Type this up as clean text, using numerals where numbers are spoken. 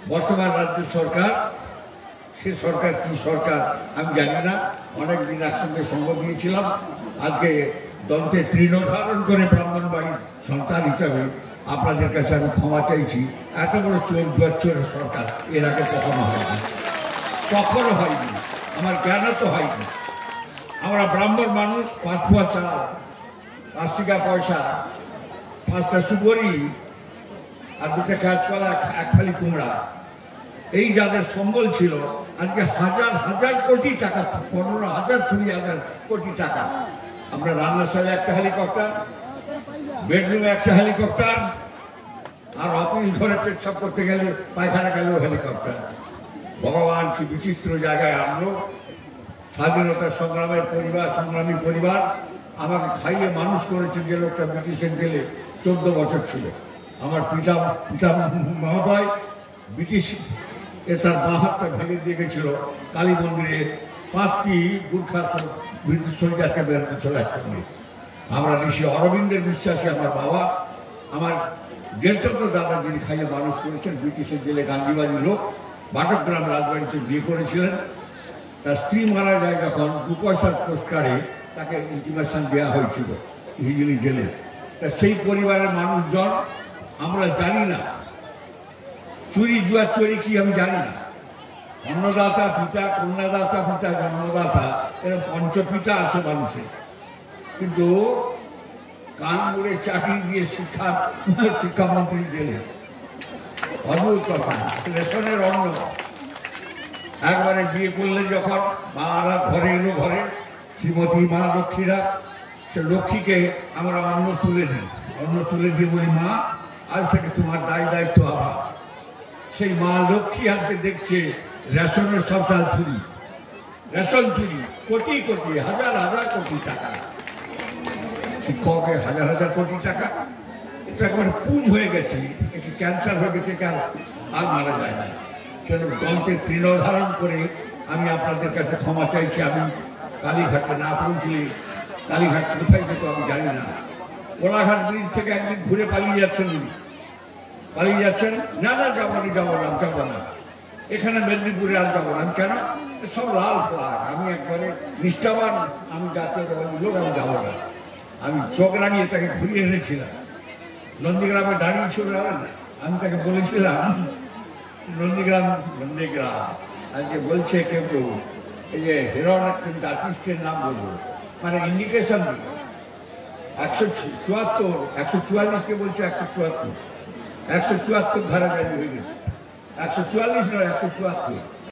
বর্তমান রাজ্য সরকার, সে সরকার কি সরকার আমি জানি না। অনেকদিন একসঙ্গে সঙ্গ দিয়েছিলাম। আজকে দন্তে তৃণধারণ করে ব্রাহ্মণবাড়ির সন্তান হিসাবে আপনাদের কাছে আমি ক্ষমা চাইছি। এত বড় চোর জুয়াচ্চোরের সরকার এর আগে কখনো হয়নি, কখনো হয়নি, আমার জ্ঞানও তো হয়নি। আমরা ব্রাহ্মণ মানুষ, 5 পোয়া চাল, 5 টাকা পয়সা, 5টা সুগরি আর 2টা কাঁচকলা, 1 ফালি কুমড়া, এই যাদের সম্বল ছিল, আজকে হাজার হাজার কোটি টাকা, 15,000 20,000 কোটি টাকা। আমরা রান্নাশালে একটা হেলিকপ্টার, বেডরুমে একটা হেলিকপ্টার, আর অফিস ঘরে পেচ্ছাপ করতে গেলে পায়খানা গেলেও হেলিকপ্টার। ভগবান কি বিচিত্র জায়গায় আনলো। স্বাধীনতা সংগ্রামের পরিবার, সংগ্রামী পরিবার আমাকে খাইয়ে মানুষ করেছে। যে লোকটা ব্রিটিশের জেলে 14 বছর ছিল। আমার পিতা মহোদয় ব্রিটিশ তার বাঁ হাতটা ভেঙে দিয়ে গেছিল কালী মন্দিরে 5টি গুর্খা ব্রিটিশ সৈন্যকে বেরোতে চলে আসতে। আমরা ঋষি অরবিন্দের বিশ্বাসী আমার বাবা, আমার জ্যেষ্ঠত দাদা, যিনি খাইয়ে মানুষ করেছেন, ব্রিটিশের জেলে গান্ধীবাড়ির লোক, বাটকগ্রাম রাজবাড়িতে বিয়ে করেছিলেন। তার স্ত্রী মারা যায় যখন 2 পয়সার পুরস্কারে তাকে ইন্টিমেশন দেওয়া হয়েছিল হিজলি জেলে। তা সেই পরিবারের মানুষজন আমরা জানি না চুরি জুয়া চুরি কি আমি জানি না। অন্নদাতা পিতা, কন্যাদাতা পিতা, জন্মদাতা, এরকম পঞ্চপিতা আছে মানুষের। কিন্তু কানপুরে চাকরি দিয়ে শিক্ষামন্ত্রী জেলে, অদ্ভুত কথা। রেশনের অন্ন একবারে বিয়ে করলে যখন মারা ঘরে এলো, ঘরে শ্রীমতী মা লক্ষ্মীরা, সে লক্ষ্মীকে আমরা অন্ন তুলে দিই। অন্ন তুলে দিয়ে বলি, মা আজ থেকে তোমার দায়িত্ব আবার। সেই মা লক্ষ্মী আজকে দেখছে রেশনের সব চাল চুরি, রেশন চুরি, কোটি কোটি, হাজার হাজার কোটি টাকা। শিক্ষকের হাজার হাজার কোটি টাকা, এটা একবার পুঁজ হয়ে গেছে, একটি ক্যান্সার হয়ে গেছে, আর মারা যায় না। কেন দন্তে তৃণধারণ করে আমি আপনাদের কাছে ক্ষমা চাইছি। আমি কালীঘাটে না পৌঁছলে, কালীঘাট কোথায় যেত আমি জানি না। কোলাঘাট ব্রিজ থেকে একদিন ঘুরে পালিয়ে যাচ্ছেন, না না যাবো না, এখানে মেদিনীপুরে আর যাবো না। কেন? সব লাল ফ্লাগ। আমি একবারে নিষ্ঠাবান, আমি জাতীয় লোক, আমি যাবো না। আমি চোখ রাঙিয়ে তাকে ঘুরিয়ে এনেছিলাম। নন্দীগ্রামে দাঁড়িয়ে ছিল, আমি তাকে বলেছিলাম, নন্দীগ্রাম আজকে বলছে কেউ এই যে হিরণ আর্টিস্টের নাম বলবো, মানে ইন্ডিকেশন 174, 144কে বলছে 174 ধারা জারি হয়ে গেছে। 144 নয়, 174।